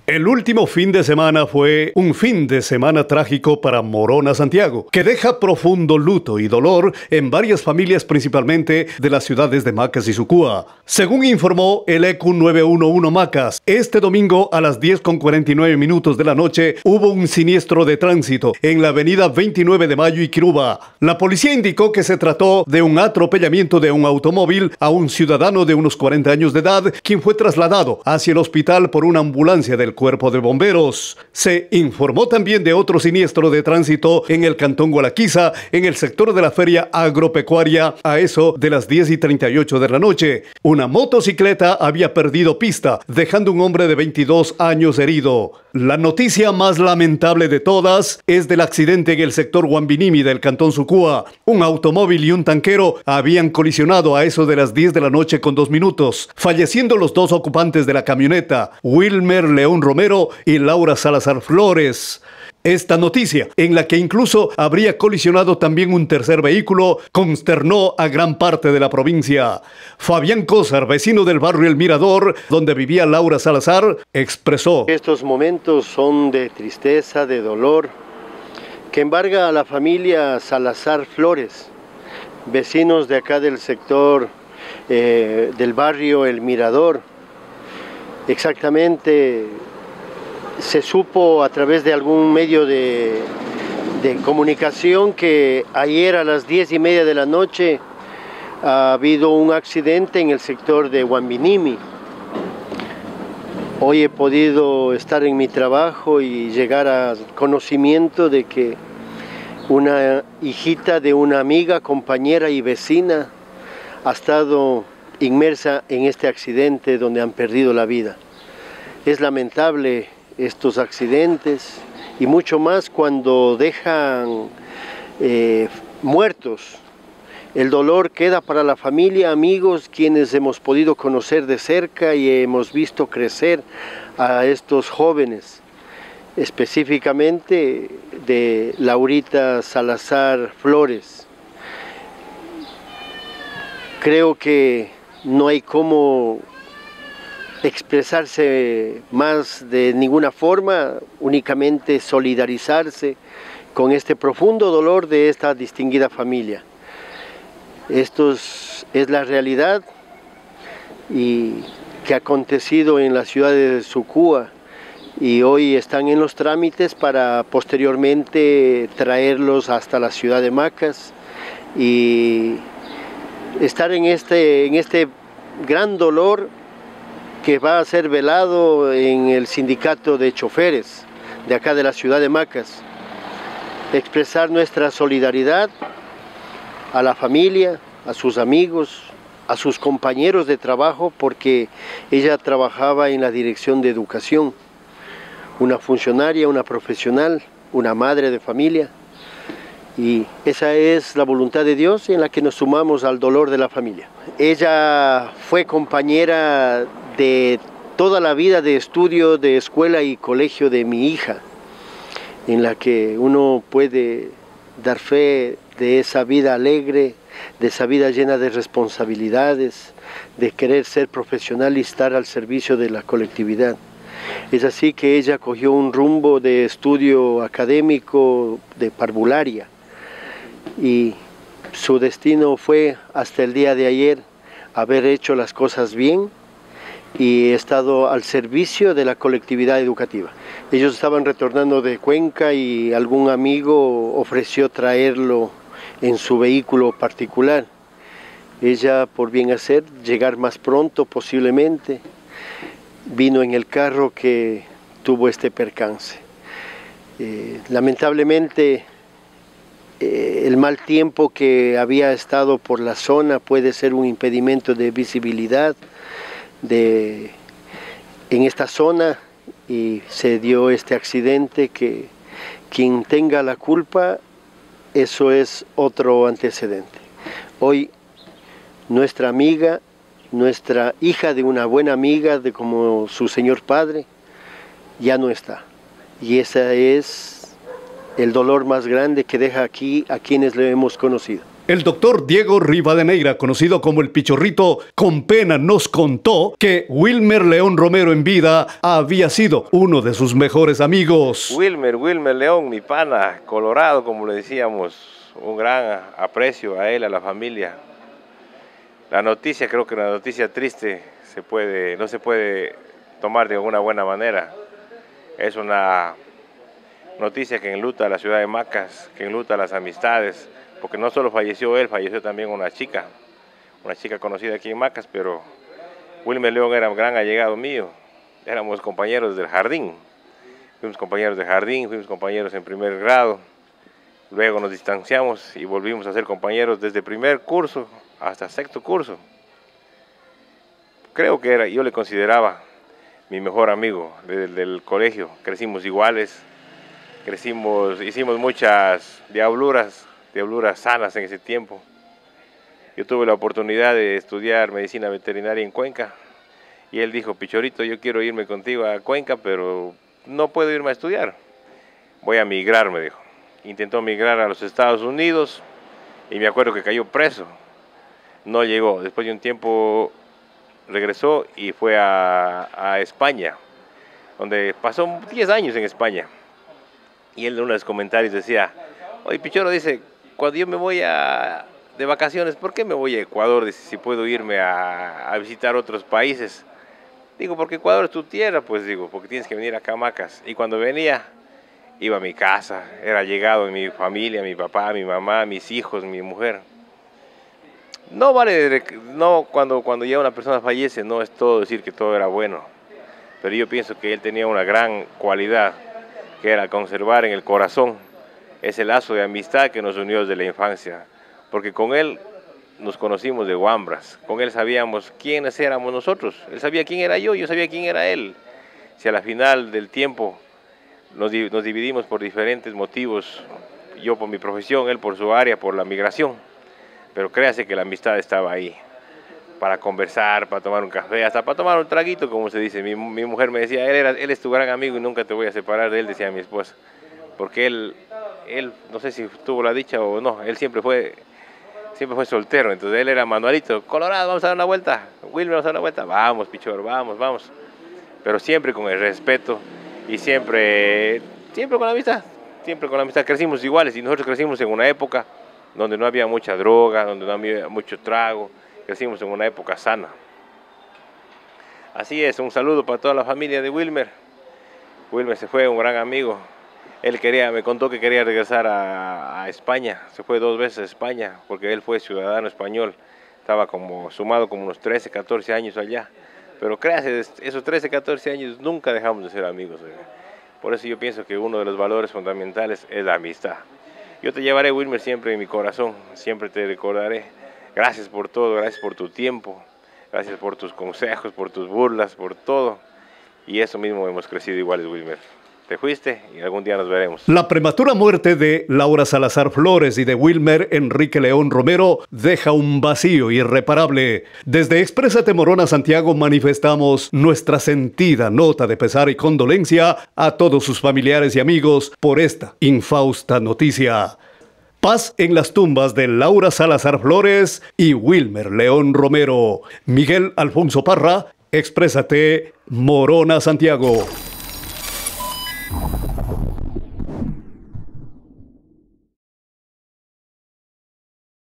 El último fin de semana fue un fin de semana trágico para Morona, Santiago, que deja profundo luto y dolor en varias familias, principalmente de las ciudades de Macas y Sucúa. Según informó el ECU 911 Macas, este domingo a las 10:49 de la noche hubo un siniestro de tránsito en la avenida 29 de Mayo y Quiruba. La policía indicó que se trató de un atropellamiento de un automóvil a un ciudadano de unos 40 años de edad, quien fue trasladado hacia el hospital por una ambulancia del Cuerpo de Bomberos. Se informó también de otro siniestro de tránsito en el cantón Gualaquiza, en el sector de la feria agropecuaria, a eso de las 10:38 de la noche. Una motocicleta había perdido pista, dejando un hombre de 22 años herido. La noticia más lamentable de todas es del accidente en el sector Huambinimi del cantón Sucúa. Un automóvil y un tanquero habían colisionado a eso de las 10 de la noche con 2 minutos, falleciendo los dos ocupantes de la camioneta, Wilmer León Romero y Laura Salazar Flores. Esta noticia, en la que incluso habría colisionado también un tercer vehículo, consternó a gran parte de la provincia. Fabián Cózar, vecino del barrio El Mirador, donde vivía Laura Salazar, expresó: estos momentos son de tristeza, de dolor, que embarga a la familia Salazar Flores, vecinos de acá del sector del barrio El Mirador. Exactamente se supo a través de algún medio de comunicación que ayer a las 10:30 de la noche ha habido un accidente en el sector de Huambinimi. Hoy he podido estar en mi trabajo y llegar a conocimiento de que una hijita de una amiga, compañera y vecina ha estado inmersa en este accidente donde han perdido la vida. Es lamentable estos accidentes y mucho más cuando dejan muertos. El dolor queda para la familia, amigos, quienes hemos podido conocer de cerca y hemos visto crecer a estos jóvenes, específicamente de Laurita Salazar Flores. Creo que no hay cómo expresarse más de ninguna forma, únicamente solidarizarse con este profundo dolor de esta distinguida familia. Esto es la realidad y que ha acontecido en la ciudad de Sucúa y hoy están en los trámites para posteriormente traerlos hasta la ciudad de Macas y estar en este gran dolor que va a ser velado en el sindicato de choferes de acá de la ciudad de Macas. Expresar nuestra solidaridad a la familia, a sus amigos, a sus compañeros de trabajo, porque ella trabajaba en la dirección de educación, una funcionaria, una profesional, una madre de familia, y esa es la voluntad de Dios en la que nos sumamos al dolor de la familia. Ella fue compañera de toda la vida de estudio, de escuela y colegio de mi hija, en la que uno puede dar fe de esa vida alegre, de esa vida llena de responsabilidades, de querer ser profesional y estar al servicio de la colectividad. Es así que ella cogió un rumbo de estudio académico de parvularia y su destino fue hasta el día de ayer haber hecho las cosas bien y he estado al servicio de la colectividad educativa. Ellos estaban retornando de Cuenca y algún amigo ofreció traerlo en su vehículo particular. Ella, por bien hacer, llegar más pronto posiblemente, vino en el carro que tuvo este percance. Lamentablemente, el mal tiempo que había estado por la zona puede ser un impedimento de visibilidad en esta zona y se dio este accidente que quien tenga la culpa, eso es otro antecedente. Hoy nuestra amiga, nuestra hija de una buena amiga de como su señor padre, ya no está. Y ese es el dolor más grande que deja aquí a quienes le hemos conocido. El doctor Diego Rivadeneira, conocido como el Pichorrito, con pena nos contó que Wilmer León Romero en vida había sido uno de sus mejores amigos. Wilmer León, mi pana, colorado, como le decíamos, un gran aprecio a él, a la familia. La noticia, creo que una noticia triste, no se puede tomar de una buena manera. Es una noticia que enluta a la ciudad de Macas, que enluta a las amistades, porque no solo falleció él, falleció también una chica conocida aquí en Macas, pero Wilmer León era un gran allegado mío. Éramos compañeros del jardín, fuimos compañeros en primer grado, luego nos distanciamos y volvimos a ser compañeros desde primer curso hasta sexto curso. Creo que yo le consideraba mi mejor amigo del colegio, crecimos iguales, hicimos muchas diabluras sanas en ese tiempo. Yo tuve la oportunidad de estudiar medicina veterinaria en Cuenca y él dijo: Pichorito, yo quiero irme contigo a Cuenca, pero no puedo irme a estudiar. Voy a migrar, me dijo. Intentó migrar a los Estados Unidos y me acuerdo que cayó preso. No llegó. Después de un tiempo regresó y fue a España, donde pasó 10 años en España. Y él en uno de los comentarios decía: oye, Pichoro, dice, cuando yo me voy de vacaciones, ¿por qué me voy a Ecuador? Dice, si puedo irme a visitar otros países. Digo, porque Ecuador es tu tierra, pues digo, porque tienes que venir acá a Macas. Y cuando venía, iba a mi casa, era llegado en mi familia, mi papá, mi mamá, mis hijos, mi mujer. No cuando ya una persona fallece, no es todo decir que todo era bueno. Pero yo pienso que él tenía una gran cualidad, que era conservar en el corazón ese lazo de amistad que nos unió desde la infancia, porque con él nos conocimos de guambras, con él sabíamos quiénes éramos nosotros, él sabía quién era yo sabía quién era él. Si a la final del tiempo nos dividimos por diferentes motivos, yo por mi profesión, él por su área, por la migración, pero créase que la amistad estaba ahí, para conversar, para tomar un café, hasta para tomar un traguito, como se dice. Mi mujer me decía, él es tu gran amigo y nunca te voy a separar de él, decía mi esposa, porque él, no sé si tuvo la dicha o no, él siempre fue soltero, entonces él era Manuelito, Colorado, vamos a dar una vuelta, Wilmer, vamos a dar una vuelta, vamos, Pichor, vamos, pero siempre con el respeto y siempre con la amistad, crecimos iguales y nosotros crecimos en una época donde no había mucha droga, donde no había mucho trago, crecimos en una época sana. Así es, un saludo para toda la familia de Wilmer. Wilmer se fue, un gran amigo. Él me contó que quería regresar a España, se fue 2 veces a España, porque él fue ciudadano español, estaba sumado como unos 13, 14 años allá, pero créase, esos 13, 14 años nunca dejamos de ser amigos. Por eso yo pienso que uno de los valores fundamentales es la amistad. Yo te llevaré, Wilmer, siempre en mi corazón, siempre te recordaré. Gracias por todo, gracias por tu tiempo, gracias por tus consejos, por tus burlas, por todo, y eso mismo hemos crecido iguales, Wilmer. Te fuiste y algún día nos veremos. La prematura muerte de Laura Salazar Flores y de Wilmer Enrique León Romero deja un vacío irreparable. Desde Exprésate Morona Santiago manifestamos nuestra sentida nota de pesar y condolencia a todos sus familiares y amigos por esta infausta noticia. Paz en las tumbas de Laura Salazar Flores y Wilmer León Romero. Miguel Alfonso Parra, Exprésate Morona Santiago.